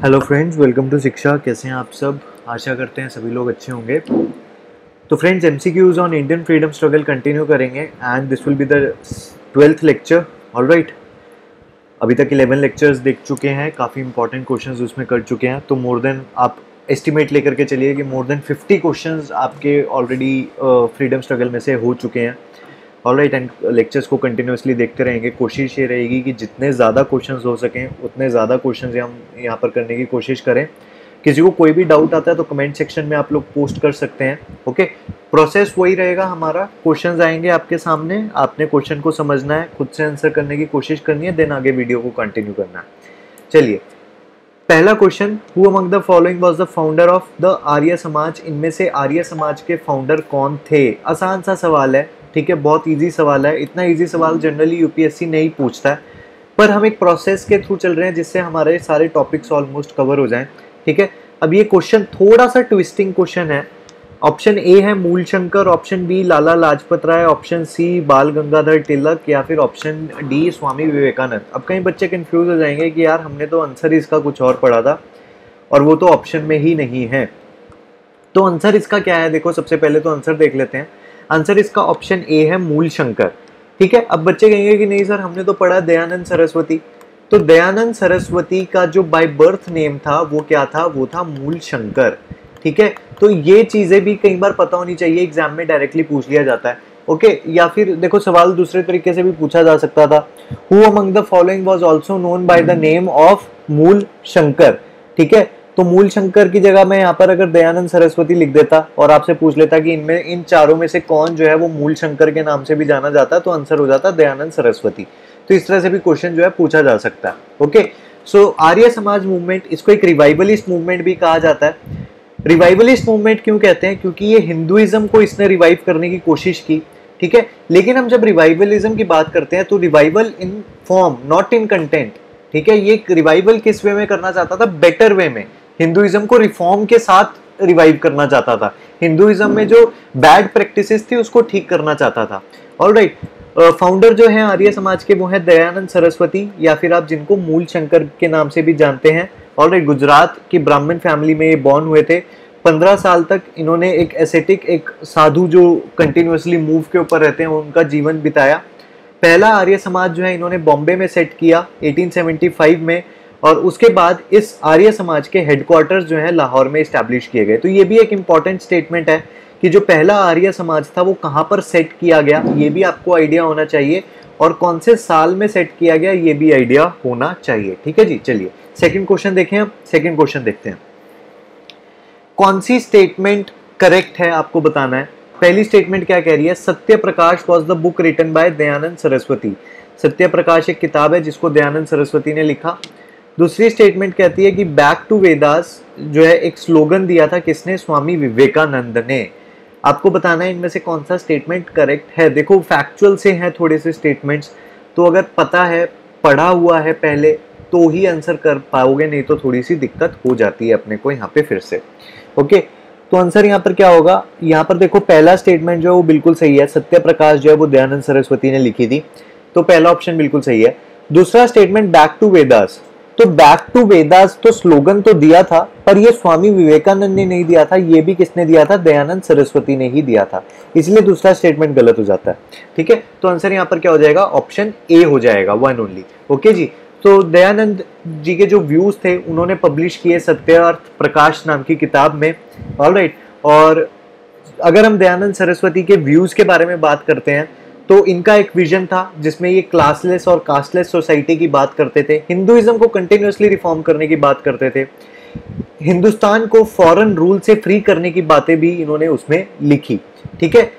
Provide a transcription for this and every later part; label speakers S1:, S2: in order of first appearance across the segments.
S1: Hello friends, welcome to शिक्षा। कैसे हैं आप सब? आशा करते हैं सभी लोग अच्छे होंगे। तो friends, MCQs on Indian freedom struggle continue करेंगे and this will be the 12th lecture. Alright, अभी तक 11 लेक्चर्स देख चुके हैं, काफ़ी इंपॉर्टेंट क्वेश्चंस उसमें कर चुके हैं। तो मोर देन आप एस्टिमेट लेकर के चलिए कि मोर देन 50 क्वेश्चंस आपके ऑलरेडी फ्रीडम स्ट्रगल में से हो चुके हैं। ऑलराइट, एंड लेक्चर्स को कंटिन्यूसली देखते रहेंगे। कोशिश ये रहेगी कि जितने ज़्यादा क्वेश्चंस हो सकें उतने ज़्यादा क्वेश्चंस हम यहाँ पर करने की कोशिश करें। किसी को कोई भी डाउट आता है तो कमेंट सेक्शन में आप लोग पोस्ट कर सकते हैं। ओके, प्रोसेस वही रहेगा हमारा। क्वेश्चंस आएंगे आपके सामने, आपने क्वेश्चन को समझना है, खुद से आंसर करने की कोशिश करनी है, देन आगे वीडियो को कंटिन्यू करना है। चलिए, पहला question, who among the following was the founder of the Arya Samaj? इनमें से आर्य समाज के फाउंडर कौन थे? आसान सा सवाल है, ठीक है, बहुत इजी सवाल है। इतना इजी सवाल जनरली यूपीएससी नहीं पूछता है, पर हम एक प्रोसेस के थ्रू चल रहे हैं जिससे हमारे सारे टॉपिक्स ऑलमोस्ट कवर हो जाएं। ठीक है, अब ये क्वेश्चन थोड़ा सा ट्विस्टिंग क्वेश्चन है। ऑप्शन ए है Mulshankar, option B Lala Lajpat Rai, option C Bal Gangadhar तिलक, या फिर ऑप्शन डी स्वामी विवेकानंद। अब कई बच्चे कंफ्यूज हो जाएंगे कि यार हमने तो आंसर इसका कुछ और पढ़ा था और वो तो ऑप्शन में ही नहीं है। तो आंसर इसका क्या है? देखो, सबसे पहले तो आंसर देख लेते हैं। आंसर इसका ऑप्शन ए है मूलशंकर। ठीक है, अब बच्चे कहेंगे कि नहीं सर, हमने तो पढ़ा दयानंद सरस्वती। तो दयानंद सरस्वती का जो बाय बर्थ नेम था वो क्या था? वो था मूलशंकर। ठीक है, तो ये चीजें भी कई बार पता होनी चाहिए, एग्जाम में डायरेक्टली पूछ लिया जाता है। ओके, या फिर देखो, सवाल दूसरे तरीके से भी पूछा जा सकता था, who among the following was also known by the name of Mulshankar. ठीक है, तो मूलशंकर की जगह मैं यहाँ पर अगर दयानंद सरस्वती लिख देता और आपसे पूछ लेता कि इनमें इन चारों में से कौन जो है वो मूलशंकर के नाम से भी जाना जाता है, तो आंसर हो जाता दयानंद सरस्वती। तो इस तरह से भी क्वेश्चन जो है पूछा जा सकता है। ओके, सो आर्य समाज मूवमेंट, इसको एक रिवाइवलिस्ट मूवमेंट भी कहा जाता है। रिवाइवलिस्ट मूवमेंट क्यों कहते हैं? क्योंकि ये हिंदुइज्म को इसने रिवाइव करने की कोशिश की। ठीक है, लेकिन हम जब रिवाइवलिज्म की बात करते हैं तो revival in form, not in content. ठीक है, ये रिवाइवल किस वे में करना चाहता था? बेटर वे में। हिंदुइज्म को रिफॉर्म के साथ रिवाइव करना चाहता था। हिंदुइज्म में जो बैड प्रैक्टिसेस थी उसको ठीक करना चाहता था। ऑलराइट, फाउंडर जो है आर्य समाज के वो है दयानंद सरस्वती, या फिर आप जिनको मूलशंकर के नाम से भी जानते हैं। ऑलराइट, गुजरात की ब्राह्मण फैमिली में ये बॉर्न हुए थे। 15 साल तक इन्होंने एक एसेटिक, एक साधु जो कंटिन्यूअसली मूव के ऊपर रहते हैं, उनका जीवन बिताया। पहला आर्य समाज जो है इन्होंने बॉम्बे में सेट किया 1875 में, और उसके बाद इस आर्य समाज के हेडक्वार्टर्स जो है लाहौर में इस्टेब्लिश किए गए। तो ये भी एक इंपॉर्टेंट स्टेटमेंट है कि जो पहला आर्य समाज था वो कहाँ पर सेट किया गया, ये भी आपको आइडिया होना चाहिए, और कौन से साल में सेट किया गया ये भी आइडिया होना चाहिए। ठीक है जी, चलिए सेकंड क्वेश्चन देखें। हम सेकंड क्वेश्चन देखते हैं, कौन सी स्टेटमेंट करेक्ट है आपको बताना है। पहली स्टेटमेंट क्या कह रही है? Satya Prakash was the book written by Dayanand Saraswati. Satya Prakash एक किताब है जिसको दयानंद सरस्वती ने लिखा। दूसरी स्टेटमेंट कहती है कि बैक टू वेदास जो है एक स्लोगन दिया था किसने? स्वामी विवेकानंद ने। आपको बताना है इनमें से कौन सा स्टेटमेंट करेक्ट है। देखो, फैक्चुअल से हैं थोड़े से स्टेटमेंट्स, तो अगर पता है, पढ़ा हुआ है पहले, तो ही आंसर कर पाओगे, नहीं तो थोड़ी सी दिक्कत हो जाती है अपने को यहाँ पे फिर से। ओके, तो आंसर यहाँ पर क्या होगा? यहाँ पर देखो, पहला स्टेटमेंट जो है वो बिल्कुल सही है। सत्य प्रकाश जो है वो दयानंद सरस्वती ने लिखी थी, तो पहला ऑप्शन बिल्कुल सही है। दूसरा स्टेटमेंट बैक टू वेदास, तो बैक टू वेदास तो स्लोगन तो दिया था, पर ये स्वामी विवेकानंद ने नहीं दिया था, ये भी किसने दिया था? दयानंद सरस्वती ने ही दिया था, इसलिए दूसरा स्टेटमेंट गलत हो जाता है। ठीक है, तो आंसर यहाँ पर क्या हो जाएगा? ऑप्शन ए हो जाएगा, वन ओनली। ओके जी, तो दयानंद जी के जो व्यूज थे उन्होंने पब्लिश किए सत्य अर्थ प्रकाश नाम की किताब में। ऑलराइट, और अगर हम दयानंद सरस्वती के व्यूज के बारे में बात करते हैं तो इनका एक विजन था जिसमें ये क्लासलेस और कास्टलेस सोसाइटी की बात करते थे, हिंदुइज्म को कंटिन्यूअसली रिफॉर्म करने की बात करते थे, हिंदुस्तान को फॉरेन रूल से फ्री करने की बातें भी इन्होंने उसमें लिखी। ठीक है,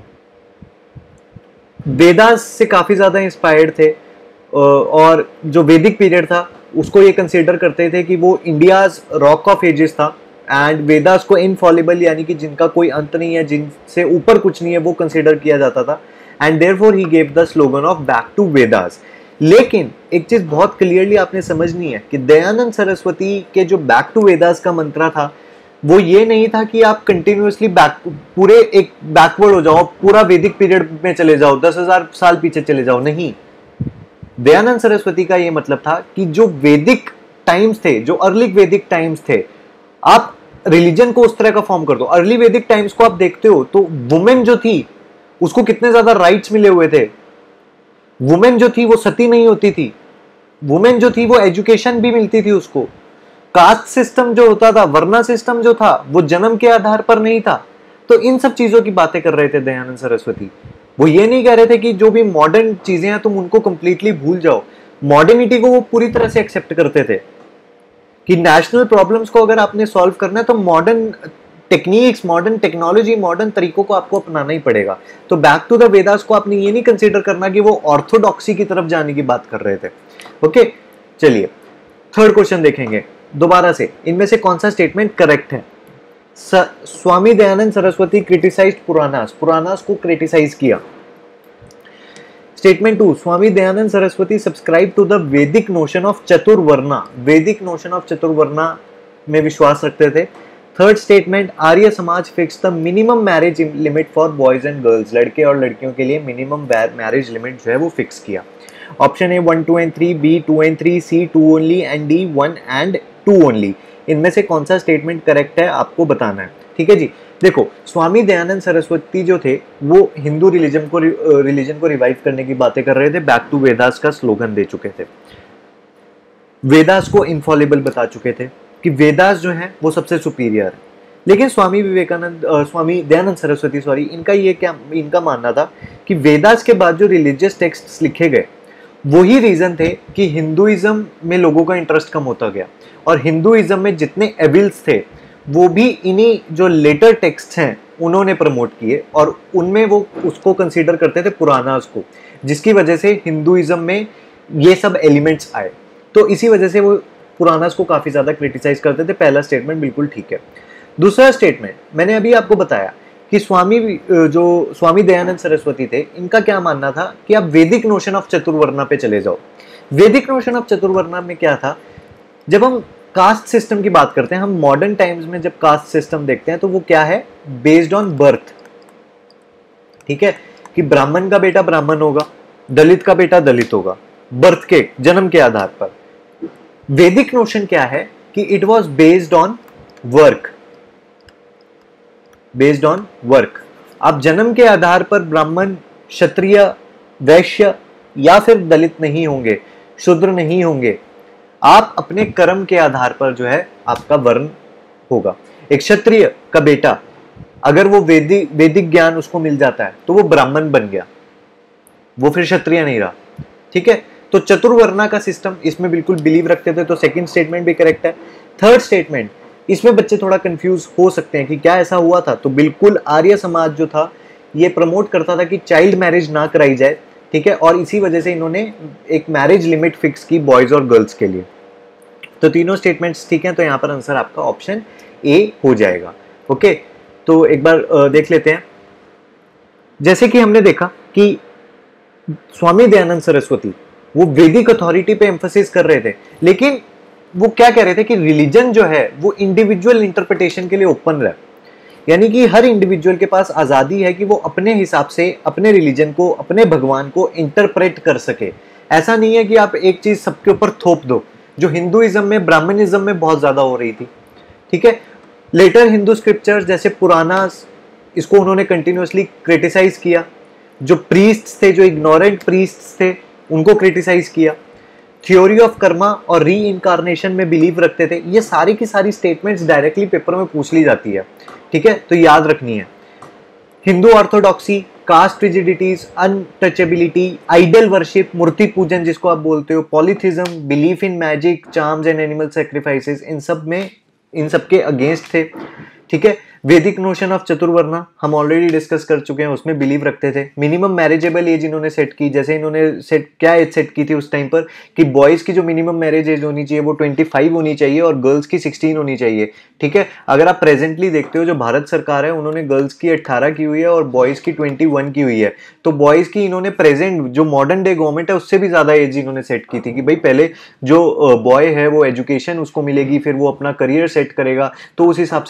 S1: वेदास से काफी ज्यादा इंस्पायर्ड थे, और जो वैदिक पीरियड था उसको ये कंसीडर करते थे कि वो इंडियाज रॉक ऑफ एजेस था, एंड वेदास को इनफॉलिबल, यानी कि जिनका कोई अंत नहीं है, जिनसे ऊपर कुछ नहीं है, वो कंसीडर किया जाता था, and therefore he gave the slogan of back to Vedas. लेकिन एक चीज बहुत क्लियरली आपने समझनी है कि दयानंद सरस्वती के जो बैक टू वेदास का मंत्र था वो ये नहीं था कि आप कंटिन्यूअसली पूरे एक बैकवर्ड हो जाओ, पूरा वैदिक पीरियड में चले जाओ, 10,000 साल पीछे चले जाओ, नहीं। दयानंद सरस्वती का ये मतलब था कि जो वैदिक टाइम्स थे, जो अर्ली वैदिक टाइम्स थे, आप रिलीजन को उस तरह का फॉर्म कर दो। अर्ली वैदिक टाइम्स को आप देखते हो तो वुमेन जो थी उसको कितने ज्यादा राइट्स मिले हुए थे। वुमेन जो थी वो सती नहीं होती थी, वुमेन जो थी वो एजुकेशन भी मिलती थी उसको। कास्ट सिस्टम जो होता था, वर्ना सिस्टम जो था, वो जन्म के आधार पर नहीं था। तो इन सब चीजों की बातें कर रहे थे दयानंद सरस्वती। वो ये नहीं कह रहे थे कि जो भी मॉडर्न चीजें हैं तुम उनको कंप्लीटली भूल जाओ। मॉडर्निटी को वो पूरी तरह से एक्सेप्ट करते थे कि नेशनल प्रॉब्लम्स को अगर आपने सॉल्व करना है तो modern techniques, modern technology, modern तरीकों को आपको अपनाना ही पड़ेगा। तो बैक टू द वेदास को आपने ये नहीं कंसीडर करना कि वो ऑर्थोडॉक्सी की तरफ जाने की बात कर रहे थे। ओके, चलिए थर्ड क्वेश्चन देखेंगे दोबारा से। इनमें से कौन सा स्टेटमेंट करेक्ट है? स्वामी दयानंद सरस्वती क्रिटिसाइज्ड पुराणास, पुराणास को क्रिटिसाइज किया। Statement 2, Swami Dayanand Saraswati subscribe to the Vedic notion of chaturvarna, Vedic notion of चतुर्वर्णा में विश्वास रखते थे। Third statement, Arya Samaj fix the minimum marriage limit for boys and girls, लड़के और लड़कियों के लिए मिनिमम मैरिज लिमिट जो है वो फिक्स किया। Option A 1, 2 and 3, B 2 and 3, C 2 only and D 1 and 2 only। इनमें से कौन सा स्टेटमेंट करेक्ट है आपको बताना है। ठीक है जी, देखो स्वामी दयानंद सरस्वती जो थे वो हिंदू रिलीजन को रिवाइव करने की बातें कर रहे थे, बैक टू वेदास का स्लोगन दे चुके थे, वेदास को इनफॉलिबल बता चुके थे कि वेदास जो है वो सबसे सुपीरियर है। लेकिन स्वामी दयानंद सरस्वती इनका मानना था कि वेदास के बाद जो रिलीजियस टेक्स्ट्स लिखे गए वही रीजन थे कि हिंदुइज्म में लोगों का इंटरेस्ट कम होता गया, और हिंदुइज्म में जितने एविल्स थे वो भी इन्हीं जो लेटर टेक्स्ट हैं उन्होंने प्रमोट किए, और उनमें वो उसको कंसीडर करते थे पुराणास को, जिसकी वजह से हिंदुइज्म में ये सब एलिमेंट्स आए। तो इसी वजह से वो पुराणास को काफी ज्यादा क्रिटिसाइज करते थे। पहला स्टेटमेंट बिल्कुल ठीक है। दूसरा स्टेटमेंट मैंने अभी आपको बताया कि स्वामी दयानंद सरस्वती थे, इनका क्या मानना था कि आप वैदिक नोशन ऑफ चतुर्वर्णा पे चले जाओ। वैदिक नोशन ऑफ चतुर्वर्णा में क्या था, जब हम कास्ट सिस्टम की बात करते हैं, हम मॉडर्न टाइम्स में जब कास्ट सिस्टम देखते हैं तो वो क्या है, बेस्ड ऑन बर्थ। ठीक है, कि ब्राह्मण का बेटा ब्राह्मण होगा, दलित का बेटा दलित होगा, बर्थ के जन्म के आधार पर। वैदिक नोशन क्या है कि it was based on work, based on work. आप जन्म के आधार पर ब्राह्मण, क्षत्रिय, वैश्य या फिर दलित नहीं होंगे, शूद्र नहीं होंगे। आप अपने कर्म के आधार पर जो है आपका वर्ण होगा। एक क्षत्रिय का बेटा अगर वो वैदिक ज्ञान उसको मिल जाता है तो वो ब्राह्मण बन गया, वो फिर क्षत्रिय नहीं रहा। ठीक है, तो चतुर्वर्णा का सिस्टम इसमें बिल्कुल बिलीव रखते थे, तो सेकंड स्टेटमेंट भी करेक्ट है। थर्ड स्टेटमेंट, इसमें बच्चे थोड़ा कंफ्यूज हो सकते हैं कि क्या ऐसा हुआ था, तो बिल्कुल आर्य समाज जो था ये प्रमोट करता था कि चाइल्ड मैरिज ना कराई जाए। ठीक है, और इसी वजह से इन्होंने एक मैरिज लिमिट फिक्स की बॉयज और गर्ल्स के लिए। तो तीनों स्टेटमेंट्स ठीक हैं, तो यहाँ पर आंसर आपका ऑप्शन ए हो जाएगा। ओके, तो एक बार देख लेते हैं। जैसे कि हमने देखा कि स्वामी दयानंद सरस्वती वो वैदिक अथॉरिटी पे एम्फोसिस कर रहे थे, लेकिन वो क्या कह रहे थे कि रिलीजन जो है वो इंडिविजुअल इंटरप्रिटेशन के लिए ओपन रहे, यानी कि हर इंडिविजुअल के पास आजादी है कि वो अपने हिसाब से अपने रिलीजन को, अपने भगवान को इंटरप्रेट कर सके। ऐसा नहीं है कि आप एक चीज सबके ऊपर थोप दो, जो हिंदुइज्म में, ब्राह्मणिज्म में बहुत ज्यादा हो रही थी। ठीक है, लेटर हिंदू स्क्रिप्चर्स जैसे पुराणास, इसको उन्होंने कंटिन्यूअसली क्रिटिसाइज किया। जो प्रीस्ट्स थे, जो इग्नोरेंट प्रीस्ट्स थे, उनको क्रिटिसाइज किया। थ्योरी ऑफ कर्मा और री इनकारनेशन में बिलीव रखते थे। ये सारी की सारी स्टेटमेंट्स डायरेक्टली पेपर में पूछ ली जाती है। ठीक है, तो याद रखनी है। Hindu orthodoxy, caste rigidities, untouchability, idol worship, मूर्ति पूजन जिसको आप बोलते हो, polytheism, belief in magic, charms and animal sacrifices, इन सब के अगेंस्ट थे। ठीक है, वैदिक नोशन ऑफ चतुर्वर्णा हम ऑलरेडी डिस्कस कर चुके हैं, उसमें बिलीव रखते थे। मिनिमम मैरिजेबल एज इन्होंने सेट की, जैसे इन्होंने क्या एज सेट की थी उस टाइम पर कि बॉयज की जो मिनिमम मैरिज एज होनी चाहिए वो 25 होनी चाहिए और गर्ल्स की 16 होनी चाहिए। ठीक है, अगर आप प्रेजेंटली देखते हो जो भारत सरकार है उन्होंने गर्ल्स की 18 की हुई है और बॉयज की 21 की हुई है। तो बॉयज की इन्होंने प्रेजेंट जो मॉडर्न डे गवर्नमेंट है उससे भी ज्यादा एज इन्होंने सेट की थी कि भाई पहले जो बॉय है वो एजुकेशन उसको मिलेगी, फिर वो अपना करियर सेट करेगा, तो उस हिसाब से इन्होंने ये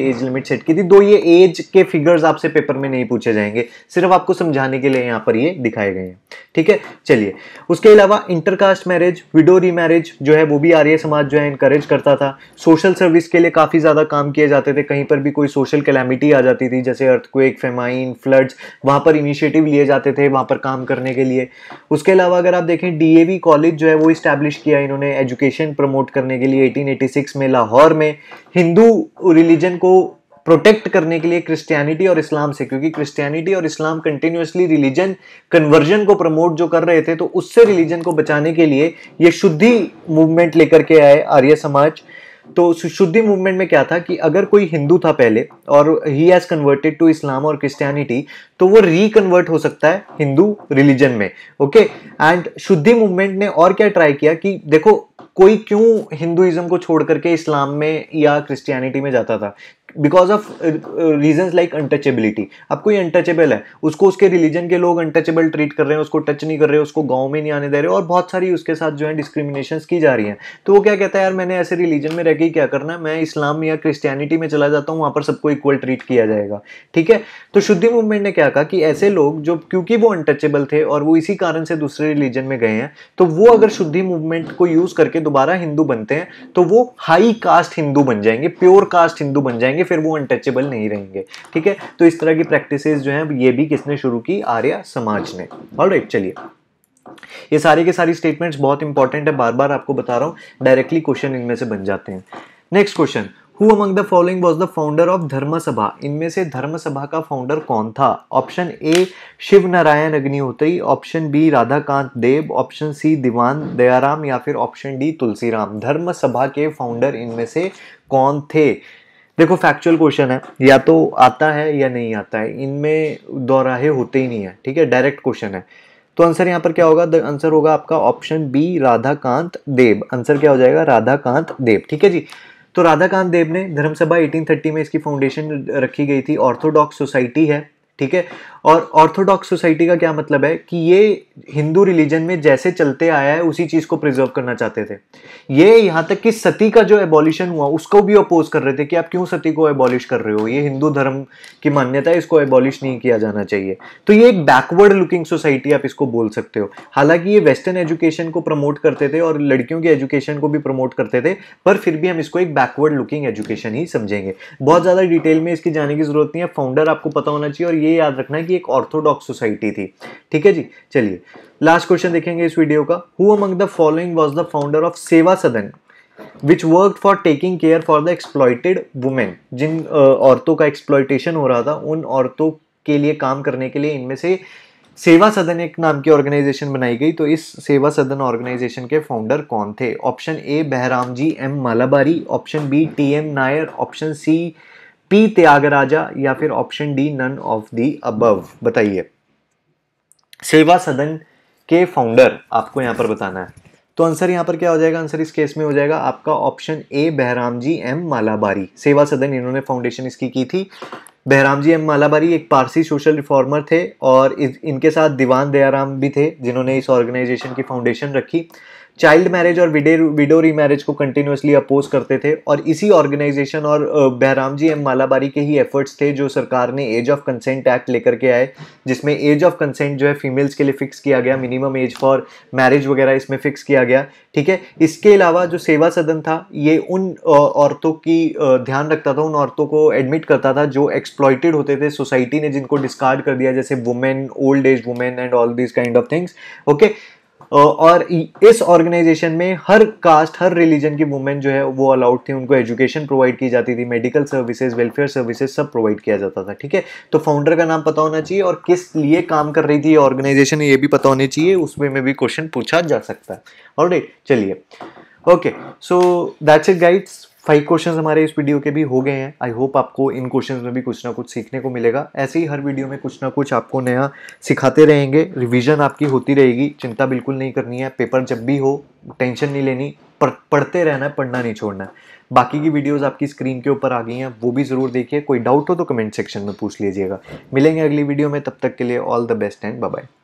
S1: एज लिमिट सेट की थी। दो ये एज के फिगर्स आपसे पेपर में नहीं पूछे जाएंगे, सिर्फ आपको समझाने के लिए यहाँ पर ये दिखाए गए हैं, ठीक है। चलिए, उसके अलावा इंटरकास्ट मैरिज, विडो रीमैरिज जो है वो भी आर्य समाज जो है इनकरेज करता था। सोशल सर्विस के लिए काफी ज्यादा काम किए जाते थे, कहीं पर भी कोई सोशल कैलामिटी आ जाती थी जैसे अर्थक्वेक, फेमाइन, फ्लड्स, वहां पर इनिशिएटिव लिए जाते थे वहां पर काम करने के लिए। उसके अलावा अगर आप देखें डीएवी कॉलेज जो है वो इस्टेब्लिश किया इन्होंने एजुकेशन प्रमोट करने के लिए 1886 में लाहौर में, हिंदू रिलीजन को प्रोटेक्ट करने के लिए क्रिश्चियनिटी और इस्लाम से, क्योंकि क्रिश्चियनिटी और इस्लाम कंटिन्यूअसली रिलीजन कन्वर्जन को प्रमोट जो कर रहे थे, तो उससे रिलीजन को बचाने के लिए ये शुद्धि मूवमेंट लेकर के आए आर्य समाज। तो शुद्धि मूवमेंट में क्या था कि अगर कोई हिंदू था पहले और ही हैज कन्वर्टेड टू इस्लाम और क्रिश्चियनिटी, तो वो रिकन्वर्ट हो सकता है हिंदू रिलीजन में, ओके। एंड शुद्धि मूवमेंट ने और क्या ट्राई किया कि देखो कोई क्यों हिंदुइज्म को छोड़ करके इस्लाम में या क्रिश्चियनिटी में जाता था, because of reasons like untouchability. अब कोई अनटचेबल है, उसको उसके रिलीजन के लोग अनटचेबल ट्रीट कर रहे हैं, उसको टच नहीं कर रहे, उसको गांव में नहीं आने दे रहे, और बहुत सारी उसके साथ जो है डिस्क्रिमिनेशंस की जा रही हैं। तो वो क्या कहता है, यार मैंने ऐसे रिलीजन में रह के क्या करना है, मैं इस्लाम या क्रिश्चियनिटी में चला जाता हूँ, वहां पर सबको इक्वल ट्रीट किया जाएगा, ठीक है। तो शुद्धि मूवमेंट ने क्या कहा कि ऐसे लोग जो, क्योंकि वो अनटचेबल थे और वो इसी कारण से दूसरे रिलीजन में गए हैं, तो वो अगर शुद्धि मूवमेंट को यूज करके दोबारा हिंदू बनते हैं तो वो हाई कास्ट हिंदू बन जाएंगे, प्योर कास्ट हिंदू बन जाएंगे, फिर वो अनटचेबल नहीं रहेंगे, ठीक है। तो इस तरह की प्रैक्टिसेस जो हैं ये भी किसने शुरू की, आर्य समाज ने। ऑलराइट, चलिए, ये सारी के सारी स्टेटमेंट्स बहुत इंपॉर्टेंट है, बार बार आपको बता रहा हूं, डायरेक्टली क्वेश्चन इनमें से बन जाते हैं। Next question, Who among the following was the founder of धर्म सभा? इनमें से धर्म सभा का फाउंडर कौन था? Option A Shiv Narayan Agnihotri, option B Radhakant Dev, option C Diwan Dayaram, या फिर ऑप्शन डी तुलसीराम। धर्म सभा के फाउंडर इनमें से कौन थे? देखो फैक्चुअल क्वेश्चन है, या तो आता है या नहीं आता है, इनमें दोराहे होते ही नहीं है, ठीक है, डायरेक्ट क्वेश्चन है। तो आंसर यहाँ पर क्या होगा? आंसर होगा आपका option B Radhakant Dev. Answer क्या हो जाएगा? राधाकांत देव, ठीक है जी। तो राधाकांत देव ने धर्मसभा 1830 में इसकी फाउंडेशन रखी गई थी। ऑर्थोडॉक्स सोसाइटी है, ठीक है। और ऑर्थोडॉक्स सोसाइटी का क्या मतलब है कि ये हिंदू रिलीजन में जैसे चलते आया है उसी चीज को प्रिजर्व करना चाहते थे। ये यहां तक कि सती का जो एबॉलिशन हुआ उसको भी अपोज कर रहे थे कि आप क्यों सती को एबॉलिश कर रहे हो, ये हिंदू धर्म की मान्यता है, इसको एबॉलिश नहीं किया जाना चाहिए। तो ये एक बैकवर्ड लुकिंग सोसाइटी आप इसको बोल सकते हो। हालांकि ये वेस्टर्न एजुकेशन को प्रमोट करते थे और लड़कियों की एजुकेशन को भी प्रमोट करते थे, पर फिर भी हम इसको एक बैकवर्ड लुकिंग एजुकेशन ही समझेंगे। बहुत ज्यादा डिटेल में इसकी जाने की जरूरत नहीं है, फाउंडर आपको पता होना चाहिए और ये याद रखना है कि एक ऑर्थोडॉक्स सोसाइटी थी, ठीक है जी। चलिए लास्ट क्वेश्चन देखेंगे इस वीडियो का। Who among the following was the founder of Seva Sadan which work for taking care for the exploited women? जिन औरतों का एक्सप्लॉइटेशन हो रहा था उन औरतों के लिए काम करने के लिए इनमें से सेवा सदन एक नाम की ऑर्गेनाइजेशन बनाई गई। तो इस सेवा सदन ऑर्गेनाइजेशन के फाउंडर कौन थे? Option A Behram ji M Malabari, option B T M Nair, option C P Tyagaraja, या फिर option D none of the above. बताइए, सेवा सदन के फाउंडर आपको यहां पर बताना है। तो आंसर यहां पर क्या हो जाएगा? आंसर इस केस में हो जाएगा आपका option A Behram ji M Malabari. Seva Sadan इन्होंने फाउंडेशन इसकी की थी। बहराम जी एम मालाबारी एक पारसी सोशल रिफॉर्मर थे और इनके साथ दीवान दयाराम भी थे जिन्होंने इस ऑर्गेनाइजेशन की फाउंडेशन रखी। चाइल्ड मैरिज और विडो रीमैरिज को कंटिन्यूअसली अपोज करते थे और इसी ऑर्गेनाइजेशन और बहराम जी एम मालाबारी के ही एफर्ट्स थे जो सरकार ने एज ऑफ कंसेंट एक्ट लेकर के आए, जिसमें एज ऑफ कंसेंट जो है फीमेल्स के लिए फिक्स किया गया, मिनिमम एज फॉर मैरिज वगैरह इसमें फिक्स किया गया, ठीक है। इसके अलावा जो सेवा सदन था ये उन औरतों की ध्यान रखता था, उन औरतों को एडमिट करता था जो एक्सप्लॉइटेड होते थे, सोसाइटी ने जिनको डिस्कार्ड कर दिया, जैसे women, old age women and all this kind of things, okay. और इस ऑर्गेनाइजेशन में हर कास्ट, हर रिलीजन की वुमेन जो है वो अलाउड थी, उनको एजुकेशन प्रोवाइड की जाती थी, मेडिकल सर्विसेज, वेलफेयर सर्विसेज सब प्रोवाइड किया जाता था, ठीक है। तो फाउंडर का नाम पता होना चाहिए और किस लिए काम कर रही थी ये ऑर्गेनाइजेशन ये भी पता होनी चाहिए, उसमें में भी क्वेश्चन पूछा जा सकता है। ऑलराइट, चलिए, okay, so that's it guides. 5 questions हमारे इस वीडियो के भी हो गए हैं। आई होप आपको इन क्वेश्चंस में भी कुछ ना कुछ सीखने को मिलेगा। ऐसे ही हर वीडियो में कुछ ना कुछ आपको नया सिखाते रहेंगे, रिवीजन आपकी होती रहेगी, चिंता बिल्कुल नहीं करनी है। पेपर जब भी हो टेंशन नहीं लेनी, पढ़ते रहना है, पढ़ना नहीं छोड़ना है। बाकी की वीडियोस आपकी स्क्रीन के ऊपर आ गई हैं, वो भी ज़रूर देखिए। कोई डाउट हो तो कमेंट सेक्शन में पूछ लीजिएगा। मिलेंगे अगली वीडियो में, तब तक के लिए all the best and bye bye.